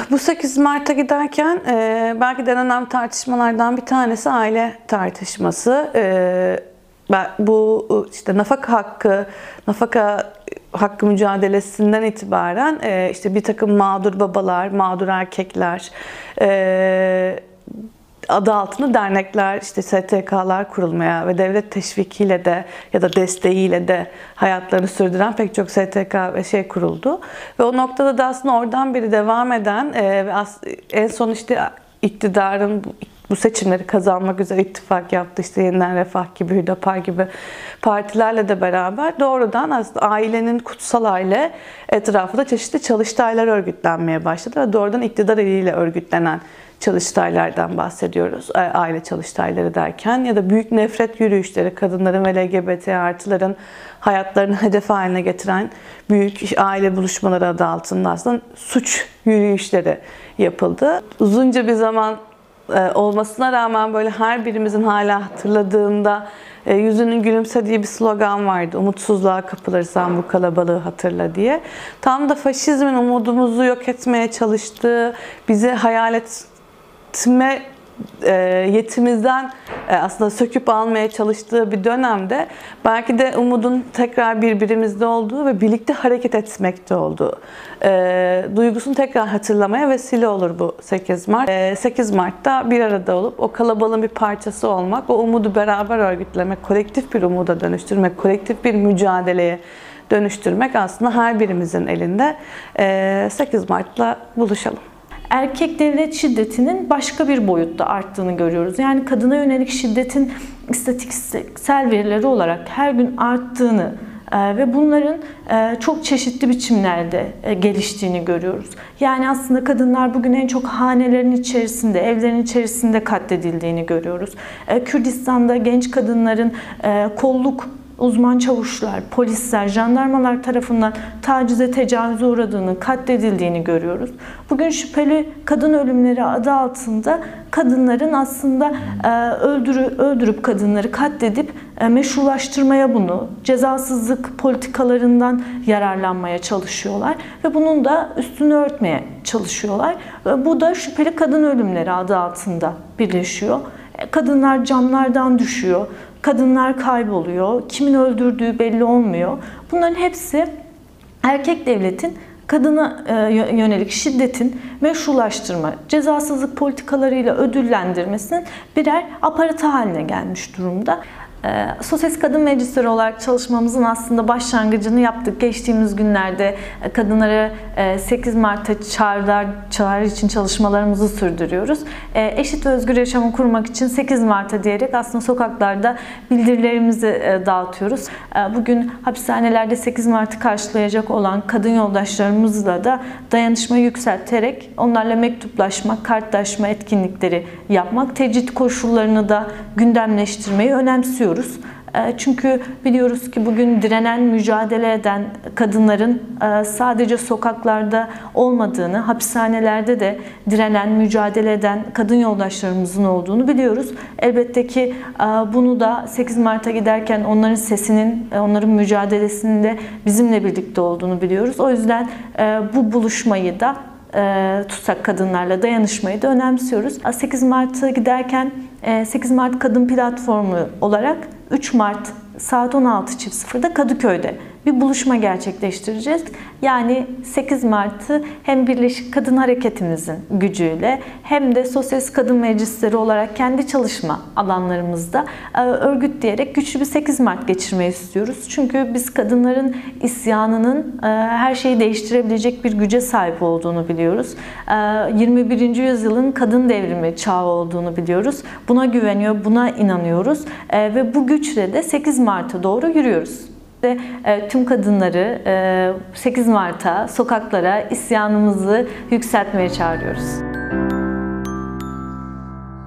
Bu 8 Mart'a giderken belki de en önemli tartışmalardan bir tanesi aile tartışması. Bu işte nafaka hakkı mücadelesinden itibaren işte bir takım mağdur babalar, mağdur erkekler, adı altında dernekler, işte STK'lar kurulmaya ve devlet teşvikiyle de ya da desteğiyle de hayatlarını sürdüren pek çok STK ve kuruldu. Ve o noktada da aslında oradan beri devam eden ve en son işte iktidarın bu seçimleri kazanmak üzere ittifak yaptı. İşte Yeniden Refah gibi, Hüdapar gibi partilerle de beraber doğrudan aslında ailenin, kutsal aile etrafında çeşitli çalıştaylar örgütlenmeye başladı ve doğrudan iktidar eliyle örgütlenen çalıştaylardan bahsediyoruz. Aile çalıştayları derken ya da büyük nefret yürüyüşleri, kadınların ve LGBT artıların hayatlarını hedef haline getiren büyük aile buluşmaları adı altında aslında suç yürüyüşleri yapıldı. Uzunca bir zaman olmasına rağmen böyle her birimizin hala hatırladığında yüzünün gülümsediği bir slogan vardı. Umutsuzluğa kapılırsan bu kalabalığı hatırla diye. Tam da faşizmin umudumuzu yok etmeye çalıştığı, bizi hayal etme yetimizden aslında söküp almaya çalıştığı bir dönemde belki de umudun tekrar birbirimizde olduğu ve birlikte hareket etmekte olduğu duygusunu tekrar hatırlamaya vesile olur bu 8 Mart. 8 Mart'ta bir arada olup o kalabalığın bir parçası olmak, o umudu beraber örgütlemek, kolektif bir umuda dönüştürmek, kolektif bir mücadeleye dönüştürmek aslında her birimizin elinde. 8 Mart'la buluşalım. Erkek devlet şiddetinin başka bir boyutta arttığını görüyoruz. Yani kadına yönelik şiddetin istatistiksel verileri olarak her gün arttığını ve bunların çok çeşitli biçimlerde geliştiğini görüyoruz. Yani aslında kadınlar bugün en çok hanelerin içerisinde, evlerin içerisinde katledildiğini görüyoruz. Kürdistan'da genç kadınların kolluk uzman çavuşlar, polisler, jandarmalar tarafından tacize, tecavüze uğradığını, katledildiğini görüyoruz. Bugün şüpheli kadın ölümleri adı altında kadınların aslında öldürüp kadınları katledip meşrulaştırmaya bunu, cezasızlık politikalarından yararlanmaya çalışıyorlar ve bunun da üstünü örtmeye çalışıyorlar. Bu da şüpheli kadın ölümleri adı altında birleşiyor. Kadınlar camlardan düşüyor. Kadınlar kayboluyor. Kimin öldürdüğü belli olmuyor. Bunların hepsi erkek devletin kadına yönelik şiddetin meşrulaştırma, cezasızlık politikalarıyla ödüllendirmesinin birer aparatı haline gelmiş durumda. Sosyalist Kadın Meclisleri olarak çalışmamızın aslında başlangıcını yaptık. Geçtiğimiz günlerde kadınlara 8 Mart'a çağrı için çalışmalarımızı sürdürüyoruz. Eşit ve özgür yaşamı kurmak için 8 Mart'a diyerek aslında sokaklarda bildirilerimizi dağıtıyoruz. Bugün hapishanelerde 8 Mart'ı karşılayacak olan kadın yoldaşlarımızla da dayanışmayı yükselterek onlarla mektuplaşma, kartlaşma etkinlikleri yapmak, tecrit koşullarını da gündemleştirmeyi önemsiyoruz. Çünkü biliyoruz ki bugün direnen, mücadele eden kadınların sadece sokaklarda olmadığını, hapishanelerde de direnen, mücadele eden kadın yoldaşlarımızın olduğunu biliyoruz. Elbette ki bunu da 8 Mart'a giderken onların sesinin, onların mücadelesinin de bizimle birlikte olduğunu biliyoruz. O yüzden bu buluşmayı da tutsak kadınlarla dayanışmayı da önemsiyoruz. 8 Mart'a giderken 8 Mart Kadın Platformu olarak 3 Mart saat 16.00'da Kadıköy'de bir buluşma gerçekleştireceğiz. Yani 8 Mart'ı hem Birleşik Kadın Hareketimizin gücüyle hem de Sosyalist Kadın Meclisleri olarak kendi çalışma alanlarımızda örgütleyerek güçlü bir 8 Mart geçirmeyi istiyoruz. Çünkü biz kadınların isyanının her şeyi değiştirebilecek bir güce sahip olduğunu biliyoruz. 21. yüzyılın kadın devrimi çağı olduğunu biliyoruz. Buna güveniyor, buna inanıyoruz ve bu güçle de 8 Mart'a doğru yürüyoruz. Tüm kadınları 8 Mart'a, sokaklara isyanımızı yükseltmeye çağırıyoruz.